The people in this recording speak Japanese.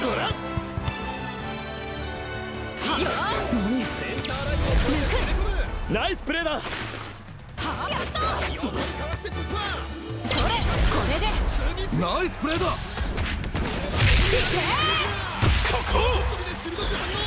ナイスプレーだ。 やった。それこれでナイスプレーだ。 ここ